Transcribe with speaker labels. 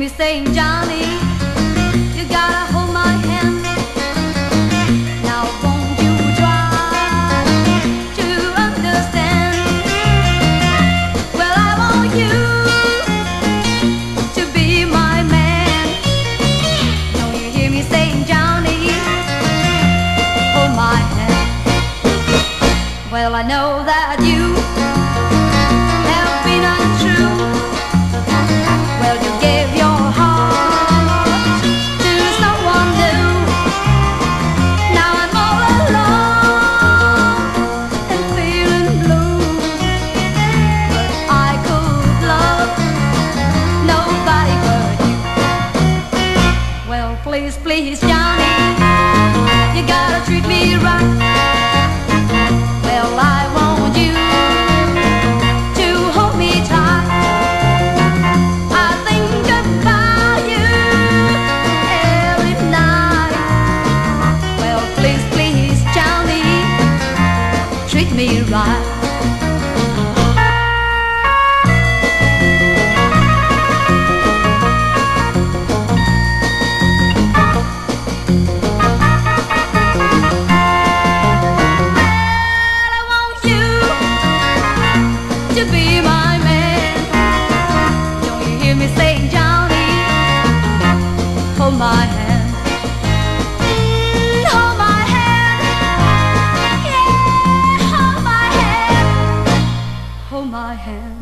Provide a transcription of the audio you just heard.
Speaker 1: me saying, Johnny, you gotta hold my hand. Now won't you try to understand? Well, I want you to be my man. Don't you hear me saying, Johnny, hold my hand. Well, I know that you have been untrue. Well, you gave your heart to someone new. Now I'm all alone and feeling blue. But I could love nobody but you. Well, please, please, Johnny, you gotta treat me right. Well, I want you to hold me tight. I think about you every night. Well, please, please, Johnny, treat me right. To be my man. Don't you hear me saying, Johnny, hold my hand. Hold my hand. Yeah, hold my hand. Hold my hand.